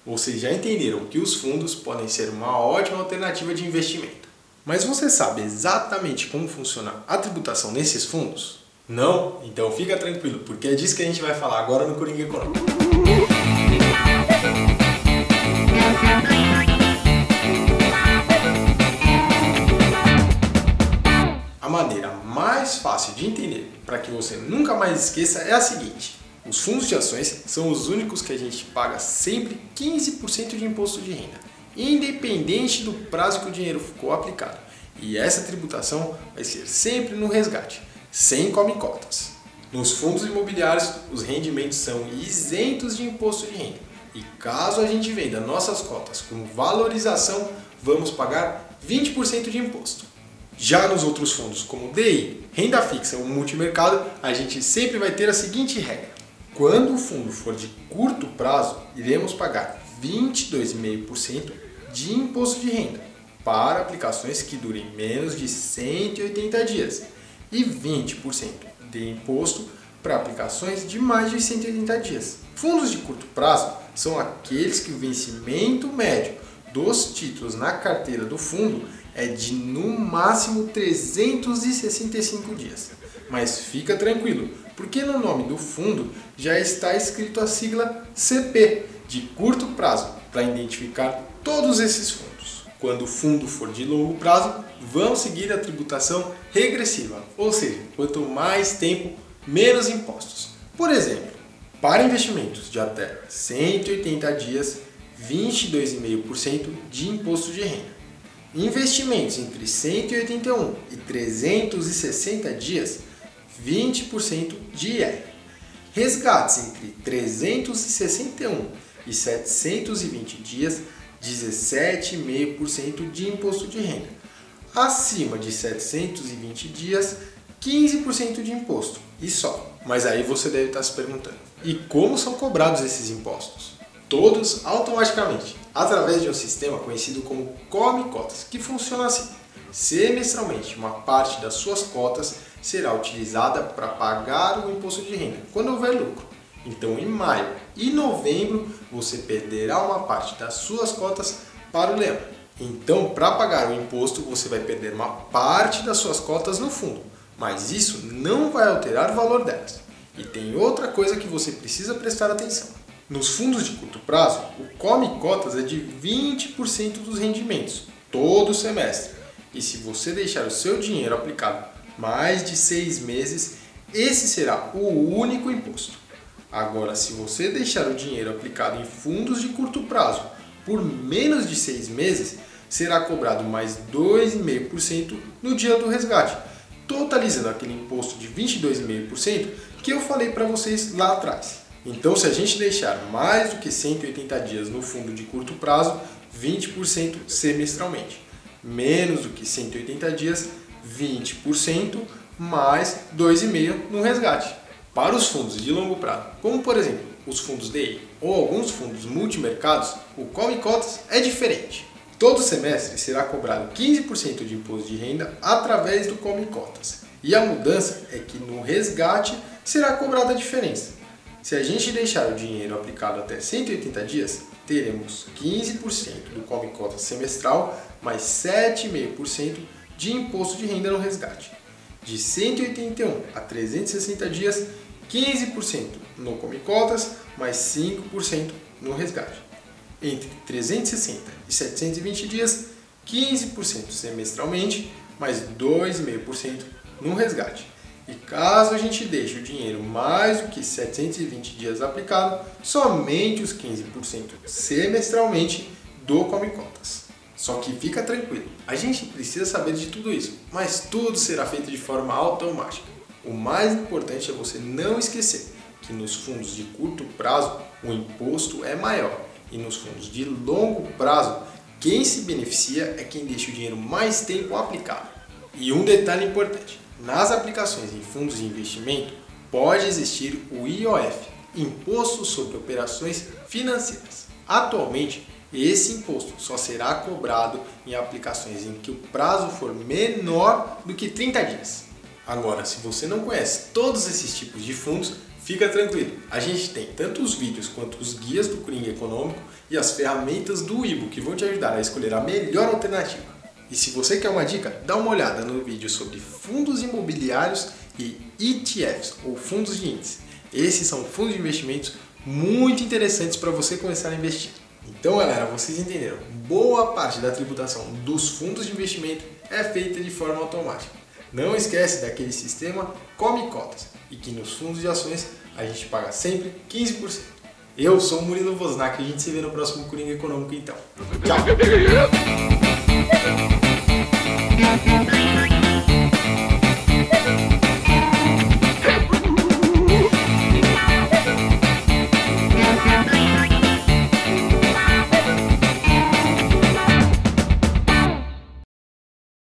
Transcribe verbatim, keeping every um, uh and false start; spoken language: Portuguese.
Vocês já entenderam que os fundos podem ser uma ótima alternativa de investimento. Mas você sabe exatamente como funciona a tributação nesses fundos? Não? Então fica tranquilo, porque é disso que a gente vai falar agora no Coringa Econômico. A maneira mais fácil de entender, para que você nunca mais esqueça, é a seguinte. Os fundos de ações são os únicos que a gente paga sempre quinze por cento de imposto de renda, independente do prazo que o dinheiro ficou aplicado. E essa tributação vai ser sempre no resgate, sem come-cotas. Nos fundos imobiliários, os rendimentos são isentos de imposto de renda. E caso a gente venda nossas cotas com valorização, vamos pagar vinte por cento de imposto. Já nos outros fundos, como D I, renda fixa ou multimercado, a gente sempre vai ter a seguinte regra. Quando o fundo for de curto prazo, iremos pagar vinte e dois vírgula cinco por cento de imposto de renda para aplicações que durem menos de cento e oitenta dias e vinte por cento de imposto para aplicações de mais de cento e oitenta dias. Fundos de curto prazo são aqueles que o vencimento médio dos títulos na carteira do fundo é de no máximo trezentos e sessenta e cinco dias. Mas fica tranquilo, porque no nome do fundo já está escrito a sigla C P, de curto prazo, para identificar todos esses fundos. Quando o fundo for de longo prazo, vão seguir a tributação regressiva, ou seja, quanto mais tempo, menos impostos. Por exemplo, para investimentos de até cento e oitenta dias, vinte e dois vírgula cinco por cento de imposto de renda. Investimentos entre cento e oitenta e um e trezentos e sessenta dias, vinte por cento de I R. Resgates entre trezentos e sessenta e um e setecentos e vinte dias, dezessete vírgula cinco por cento de imposto de renda. Acima de setecentos e vinte dias, quinze por cento de imposto. E só. Mas aí você deve estar se perguntando, e como são cobrados esses impostos? Todos automaticamente, através de um sistema conhecido como come-cotas, que funciona assim. Semestralmente, uma parte das suas cotas será utilizada para pagar o imposto de renda, quando houver lucro. Então, em maio e novembro, você perderá uma parte das suas cotas para o leão. Então, para pagar o imposto, você vai perder uma parte das suas cotas no fundo, mas isso não vai alterar o valor delas. E tem outra coisa que você precisa prestar atenção. Nos fundos de curto prazo, o come-cotas é de vinte por cento dos rendimentos, todo semestre. E se você deixar o seu dinheiro aplicado mais de seis meses, esse será o único imposto. Agora, se você deixar o dinheiro aplicado em fundos de curto prazo por menos de seis meses, será cobrado mais dois vírgula cinco por cento no dia do resgate, totalizando aquele imposto de vinte e dois vírgula cinco por cento que eu falei para vocês lá atrás. Então, se a gente deixar mais do que cento e oitenta dias no fundo de curto prazo, vinte por cento semestralmente. Menos do que cento e oitenta dias, vinte por cento mais dois vírgula cinco por cento no resgate. Para os fundos de longo prazo, como por exemplo os fundos D I ou alguns fundos multimercados, o come-cotas é diferente. Todo semestre será cobrado quinze por cento de imposto de renda através do come-cotas. E a mudança é que no resgate será cobrada a diferença. Se a gente deixar o dinheiro aplicado até cento e oitenta dias, teremos quinze por cento do come-cotas semestral mais sete vírgula cinco por cento de imposto de renda no resgate. De cento e oitenta e um a trezentos e sessenta dias, quinze por cento no come-cotas mais cinco por cento no resgate. Entre trezentos e sessenta e setecentos e vinte dias, quinze por cento semestralmente mais dois vírgula cinco por cento no resgate. E caso a gente deixe o dinheiro mais do que setecentos e vinte dias aplicado, somente os quinze por cento semestralmente do come-cotas. Só que fica tranquilo, a gente precisa saber de tudo isso, mas tudo será feito de forma automática. O mais importante é você não esquecer que nos fundos de curto prazo o imposto é maior e nos fundos de longo prazo quem se beneficia é quem deixa o dinheiro mais tempo aplicado. E um detalhe importante. Nas aplicações em fundos de investimento, pode existir o I O F, Imposto sobre Operações Financeiras. Atualmente, esse imposto só será cobrado em aplicações em que o prazo for menor do que trinta dias. Agora, se você não conhece todos esses tipos de fundos, Fica tranquilo, a gente tem tanto os vídeos quanto os guias do Coringa Econômico e as ferramentas do Ibo que vão te ajudar a escolher a melhor alternativa. E se você quer uma dica, dá uma olhada no vídeo sobre fundos imobiliários e E T Fs, ou fundos de índice. Esses são fundos de investimentos muito interessantes para você começar a investir. Então galera, vocês entenderam, boa parte da tributação dos fundos de investimento é feita de forma automática. Não esquece daquele sistema Come Cotas e que nos fundos de ações a gente paga sempre quinze por cento. Eu sou o Murilo Wozniak e a gente se vê no próximo Coringa Econômico então. Tchau!